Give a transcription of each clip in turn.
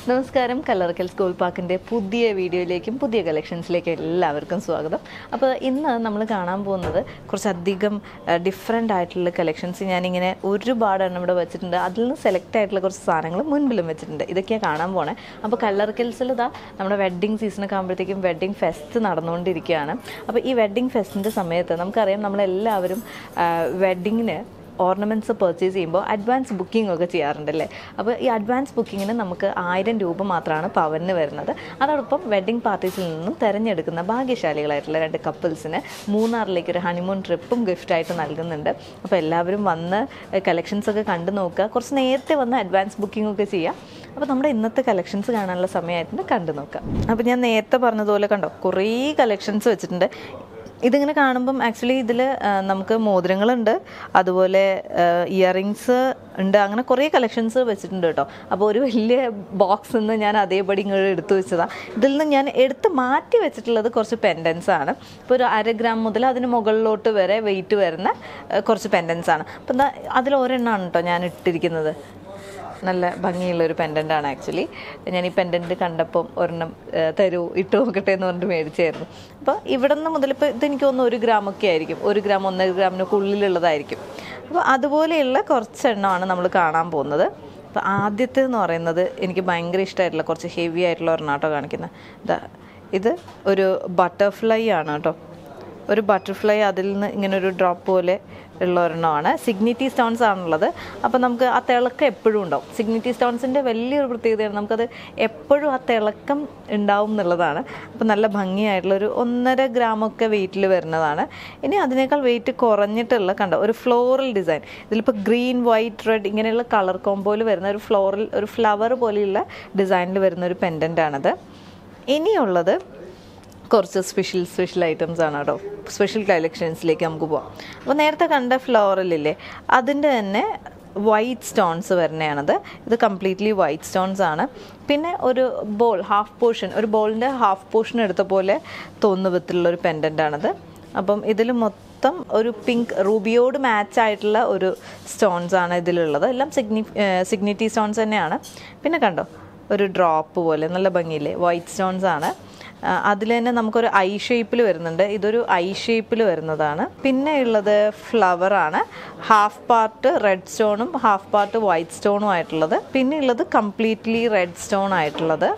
നമസ്കാരം കല്ലറക്കൽ സ്കൂൾ പാർക്കിൻ്റെ പുതിയ വീഡിയോയിലേക്കും പുതിയ കളക്ഷൻസിലേക്കും എല്ലാവർക്കും സ്വാഗതം. അപ്പോൾ ഇന്ന് നമ്മൾ കാണാൻ പോകുന്നത് കുറച്ചധികം ഡിഫറെൻ്റ് ആയിട്ടുള്ള കളക്ഷൻസ് ഞാനിങ്ങനെ ഒരുപാട് എണ്ണം ഇവിടെ വെച്ചിട്ടുണ്ട്. അതിൽ നിന്ന് സെലക്ട് ആയിട്ടുള്ള കുറച്ച് സാധനങ്ങൾ മുൻപിലും വെച്ചിട്ടുണ്ട്. ഇതൊക്കെയാണ് കാണാൻ പോണേ. അപ്പോൾ കല്ലറക്കൽസിൽ ഇതാ നമ്മുടെ വെഡ്ഡിങ് സീസണൊക്കെ ആകുമ്പോഴത്തേക്കും വെഡ്ഡിങ് ഫെസ്റ്റ് നടന്നുകൊണ്ടിരിക്കുകയാണ്. അപ്പോൾ ഈ വെഡ്ഡിങ് ഫെസ്റ്റിൻ്റെ സമയത്ത് നമുക്കറിയാം നമ്മളെല്ലാവരും വെഡ്ഡിങ്ങിന് ഓർണമെൻറ്റ്സ് പർച്ചേസ് ചെയ്യുമ്പോൾ അഡ്വാൻസ് ബുക്കിംഗ് ഒക്കെ ചെയ്യാറുണ്ടല്ലേ. അപ്പോൾ ഈ അഡ്വാൻസ് ബുക്കിങ്ങിന് നമുക്ക് 1000 രൂപ മാത്രമാണ് പവന് വരുന്നത്. അതോടൊപ്പം വെഡ്ഡിങ് പാർട്ടീസിൽ നിന്നും തിരഞ്ഞെടുക്കുന്ന ഭാഗ്യശാലികളായിട്ടുള്ള 2 കപ്പിൾസിന് മൂന്നാറിലേക്ക് ഒരു ഹണിമൂൺ ട്രിപ്പും ഗിഫ്റ്റായിട്ട് നൽകുന്നുണ്ട്. അപ്പോൾ എല്ലാവരും വന്ന് കളക്ഷൻസൊക്കെ കണ്ടു നോക്കുക. കുറച്ച് നേരത്തെ വന്ന് അഡ്വാൻസ് ബുക്കിംഗ് ഒക്കെ ചെയ്യുക. അപ്പോൾ നമ്മുടെ ഇന്നത്തെ കളക്ഷൻസ് കാണാനുള്ള സമയമായിട്ടുണ്ട്, കണ്ടു നോക്കാം. അപ്പോൾ ഞാൻ നേരത്തെ പറഞ്ഞതുപോലെ കണ്ടോ കുറേ കളക്ഷൻസ് വെച്ചിട്ടുണ്ട്. ഇതിങ്ങനെ കാണുമ്പം ആക്ച്വലി ഇതിൽ നമുക്ക് മോതിരങ്ങളുണ്ട്, അതുപോലെ ഇയറിങ്സ് ഉണ്ട്, അങ്ങനെ കുറേ കളക്ഷൻസ് വെച്ചിട്ടുണ്ട് കേട്ടോ. അപ്പോൾ ഒരു വലിയ ബോക്സ് നിന്ന് ഞാൻ അതേപടി ഇങ്ങോട്ട് എടുത്തു വെച്ചതാണ്. ഇതിൽ നിന്ന് ഞാൻ എടുത്ത് മാറ്റി വെച്ചിട്ടുള്ളത് കുറച്ച് പെൻഡൻസ് ആണ്. ഇപ്പോൾ ഒരു 1/2 ഗ്രാം മുതൽ അതിന് മുകളിലോട്ട് വരെ വെയിറ്റ് വരുന്ന കുറച്ച് പെൻഡൻസ് ആണ്. അപ്പോൾ എന്താ അതിൽ ഒരെണ്ണമാണ് കേട്ടോ ഞാൻ ഇട്ടിരിക്കുന്നത്. നല്ല ഭംഗിയുള്ളൊരു പെൻഡൻ്റാണ് ആക്ച്വലി. ഞാൻ ഈ പെൻഡൻറ്റ് കണ്ടപ്പം ഒരെണ്ണം തരൂ ഇട്ട് നോക്കട്ടെ എന്ന് പറഞ്ഞിട്ട് മേടിച്ചായിരുന്നു. അപ്പോൾ ഇവിടെ നിന്ന് മുതൽ ഇപ്പോൾ ഇതെനിക്ക് തോന്നുന്നു 1 ഗ്രാമൊക്കെ ആയിരിക്കും, 1 ഗ്രാം 1.5 ഗ്രാമിനൊക്കെ ഉള്ളിലുള്ളതായിരിക്കും. അപ്പോൾ അതുപോലെയുള്ള കുറച്ചെണ്ണമാണ് നമ്മൾ കാണാൻ പോകുന്നത്. അപ്പോൾ ആദ്യത്തേതെന്ന് പറയുന്നത് എനിക്ക് ഭയങ്കര ഇഷ്ടമായിട്ടുള്ള കുറച്ച് ഹെവി ആയിട്ടുള്ള ഒരെണ്ണാട്ടോ കാണിക്കുന്നത്. ഇത് ഒരു ബട്ടർഫ്ലൈ ആണ് കേട്ടോ. ഒരു ബട്ടർഫ്ലൈ, അതിൽ നിന്ന് ഇങ്ങനെ ഒരു ഡ്രോപ്പ് പോലെ ഉള്ള ഒരെണ്ണമാണ്. സിഗ്നിറ്റി സ്റ്റോൺസ് ആണുള്ളത്. അപ്പോൾ നമുക്ക് ആ തിളക്കം എപ്പോഴും ഉണ്ടാവും. സിഗ്നിറ്റി സ്റ്റോൺസിൻ്റെ വലിയൊരു പ്രത്യേകതയാണ് നമുക്കത് എപ്പോഴും ആ തിളക്കം ഉണ്ടാവും എന്നുള്ളതാണ്. അപ്പോൾ നല്ല ഭംഗിയായിട്ടുള്ളൊരു 1.5 ഗ്രാമൊക്കെ വെയിറ്റിൽ വരുന്നതാണ്. ഇനി അതിനേക്കാൾ വെയിറ്റ് കുറഞ്ഞിട്ടുള്ള കണ്ടോ ഒരു ഫ്ലോറൽ ഡിസൈൻ. ഇതിലിപ്പോൾ ഗ്രീൻ, വൈറ്റ്, റെഡ് ഇങ്ങനെയുള്ള കളർ കോമ്പോയിൽ വരുന്ന ഒരു ഫ്ലവർ പോലെയുള്ള ഡിസൈനിൽ വരുന്ന ഒരു പെൻഡൻ്റാണത്. ഇനിയുള്ളത് കുറച്ച് സ്പെഷ്യൽ ഐറ്റംസ് ആണ് കേട്ടോ. സ്പെഷ്യൽ കളക്ഷൻസിലേക്ക് നമുക്ക് പോവാം. അപ്പോൾ നേരത്തെ കണ്ട ഫ്ലോറലില്ലേ, അതിൻ്റെ തന്നെ വൈറ്റ് സ്റ്റോൺസ് വരുന്നതാണത്. ഇത് കംപ്ലീറ്റ്ലി വൈറ്റ് സ്റ്റോൺസ് ആണ്. പിന്നെ ഒരു ബോൾ ഹാഫ് പോർഷൻ, ഒരു ബോളിൻ്റെ ഹാഫ് പോർഷൻ എടുത്ത പോലെ തോന്നുന്ന വിധത്തിലുള്ളൊരു പെൻഡൻ്റാണത്. അപ്പം ഇതിൽ മൊത്തം ഒരു പിങ്ക് റൂബിയോട് മാച്ച് ആയിട്ടുള്ള ഒരു സ്റ്റോൺസ് ആണ് ഇതിലുള്ളത്. എല്ലാം സിഗ്നിറ്റി സ്റ്റോൺസ് തന്നെയാണ്. പിന്നെ കണ്ടോ ഒരു ഡ്രോപ്പ് പോലെ നല്ല ഭംഗിയില്ലേ, വൈറ്റ് സ്റ്റോൺസ് ആണ്. അതിൽ തന്നെ നമുക്കൊരു ഐ ഷേപ്പിൽ വരുന്നുണ്ട്. ഇതൊരു ഐ ഷേപ്പിൽ വരുന്നതാണ്. പിന്നെ ഉള്ളത് ഫ്ലവറാണ്. ഹാഫ് പാർട്ട് റെഡ് സ്റ്റോണും ഹാഫ് പാർട്ട് വൈറ്റ് സ്റ്റോണും ആയിട്ടുള്ളത്. പിന്നെ ഉള്ളത് കംപ്ലീറ്റ്ലി റെഡ് സ്റ്റോൺ ആയിട്ടുള്ളത്.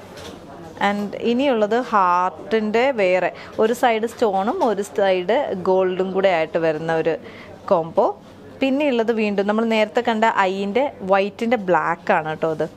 ആൻഡ് ഇനിയുള്ളത് ഹാർട്ടിൻ്റെ വേറെ ഒരു സൈഡ് സ്റ്റോണും ഒരു സൈഡ് ഗോൾഡും കൂടെ ആയിട്ട് വരുന്ന ഒരു കോംബോ. പിന്നെ ഉള്ളത് വീണ്ടും നമ്മൾ നേരത്തെ കണ്ട ഐൻ്റെ വൈറ്റിൻ്റെ ബ്ലാക്ക് ആണ് കേട്ടോ അത്.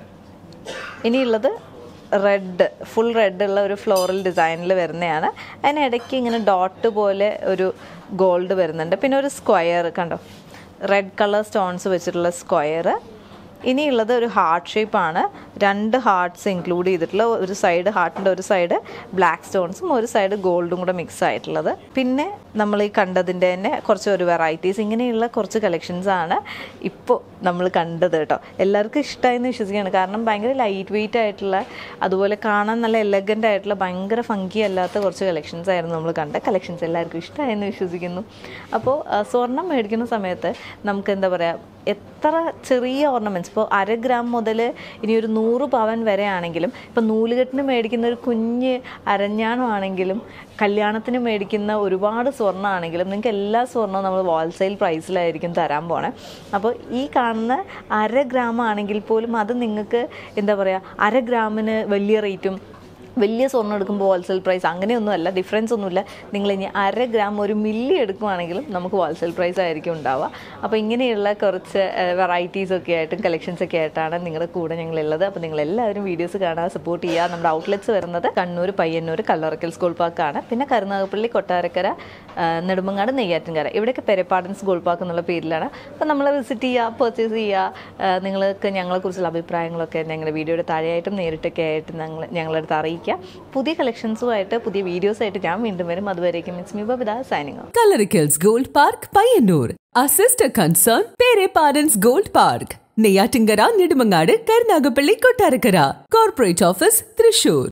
ഇനിയുള്ളത് റെഡ്, ഫുൾ റെഡുള്ള ഒരു ഫ്ലോറൽ ഡിസൈനിൽ വരുന്നതാണ്. അതിനിടയ്ക്ക് ഇങ്ങനെ ഡോട്ട് പോലെ ഒരു ഗോൾഡ് വരുന്നുണ്ട്. പിന്നെ ഒരു സ്ക്വയർ കണ്ടോ, റെഡ് കളർ സ്റ്റോൺസ് വെച്ചിട്ടുള്ള സ്ക്വയർ. ഇനിയുള്ളത് ഒരു ഹാർട്ട് ഷേപ്പാണ്. 2 ഹാർട്ട്സ് ഇൻക്ലൂഡ് ചെയ്തിട്ടുള്ള, ഒരു സൈഡ് ഹാർട്ടിൻ്റെ ഒരു സൈഡ് ബ്ലാക്ക് സ്റ്റോൺസും ഒരു സൈഡ് ഗോൾഡും കൂടെ മിക്സ് ആയിട്ടുള്ളത്. പിന്നെ നമ്മൾ ഈ കണ്ടതിൻ്റെ തന്നെ കുറച്ച് വെറൈറ്റീസ്, ഇങ്ങനെയുള്ള കുറച്ച് കളക്ഷൻസ് ആണ് ഇപ്പോൾ നമ്മൾ കണ്ടത് കേട്ടോ. എല്ലാവർക്കും ഇഷ്ടമായെന്ന് വിശ്വസിക്കുകയാണ്. കാരണം ഭയങ്കര ലൈറ്റ് വെയിറ്റ് ആയിട്ടുള്ള, അതുപോലെ കാണാൻ നല്ല എലഗൻ്റ് ആയിട്ടുള്ള, ഭയങ്കര ഫങ്കി അല്ലാത്ത കുറച്ച് കളക്ഷൻസ് ആയിരുന്നു നമ്മൾ കണ്ട കളക്ഷൻസ്. എല്ലാവർക്കും ഇഷ്ടമായെന്ന് വിശ്വസിക്കുന്നു. അപ്പോൾ സ്വർണം മേടിക്കുന്ന സമയത്ത് നമുക്ക് എന്താ പറയുക, എത്ര ചെറിയ ഓർണമെൻറ്റ്സ്, ഇപ്പോൾ 1/2 ഗ്രാം മുതൽ ഇനി ഒരു 100 പവൻ വരെ ആണെങ്കിലും, ഇപ്പോൾ നൂലുകെട്ടിന് മേടിക്കുന്ന ഒരു കുഞ്ഞ് അരഞ്ഞാണമാണെങ്കിലും, കല്യാണത്തിന് മേടിക്കുന്ന ഒരുപാട് സ്വർണ്ണമാണെങ്കിലും, നിങ്ങൾക്ക് എല്ലാ സ്വർണ്ണവും നമ്മൾ ഹോൾസെയിൽ പ്രൈസിലായിരിക്കും തരാൻ പോണേ. അപ്പോൾ ഈ കാണുന്ന 1/2 ഗ്രാം ആണെങ്കിൽ പോലും അത് നിങ്ങൾക്ക് എന്താ പറയുക, 1/2 ഗ്രാമിന് വലിയ റേറ്റും, വലിയ സ്വർണ്ണം എടുക്കുമ്പോൾ ഹോൾസെയിൽ പ്രൈസ് അങ്ങനെയൊന്നുമല്ല, ഡിഫറൻസ് ഒന്നുമില്ല. നിങ്ങൾ ഇനി 1/2 ഗ്രാം 1 മില്ലി എടുക്കുവാണെങ്കിലും നമുക്ക് ഹോൾസെയിൽ പ്രൈസ് ആയിരിക്കും ഉണ്ടാവുക. അപ്പോൾ ഇങ്ങനെയുള്ള കുറച്ച് വെറൈറ്റീസൊക്കെ ആയിട്ടും കളക്ഷൻസൊക്കെ ആയിട്ടാണ് നിങ്ങളുടെ കൂടെ ഞങ്ങളുള്ളത്. അപ്പോൾ നിങ്ങളെല്ലാവരും വീഡിയോസ് കാണാൻ സപ്പോർട്ട് ചെയ്യുക. നമ്മുടെ ഔട്ട്ലെറ്റ്സ് വരുന്നത് കണ്ണൂർ, പയ്യന്നൂർ, കല്ലറക്കൽ സ്കൂൾ പാർക്കാണ്. പിന്നെ കരുനാഗപ്പള്ളി, കൊട്ടാരക്കര, നെടുമങ്ങാട്, നെയ്യാറ്റിൻകര, ഇവിടെയൊക്കെ പെരപ്പാടൻസ് സ്കൂൾ പാർക്ക് എന്നുള്ള പേരിലാണ്. അപ്പോൾ നമ്മളെ വിസിറ്റ് ചെയ്യുക, പർച്ചേസ് ചെയ്യുക. നിങ്ങൾക്ക് ഞങ്ങളെക്കുറിച്ചുള്ള അഭിപ്രായങ്ങളൊക്കെ ഞങ്ങളുടെ വീഡിയോയുടെ താഴെയായിട്ടും നേരിട്ടൊക്കെ ആയിട്ട് ഞങ്ങളുടെ അടുത്ത് അറിയിക്കുക. പുതിയ കളക്ഷൻസുമായിട്ട് പുതിയ വീഡിയോസായിട്ട് ഞാൻ വീണ്ടും വരും. അതുവരേക്കും it's me Babitha signing off. Kallarackals Gold Park, Payyannur. Our sister concern, Pereppadans Gold Park. Neyyattinkara, Nedumangad, Karunagappally, Kottarakkara. Corporate Office, Thrissur.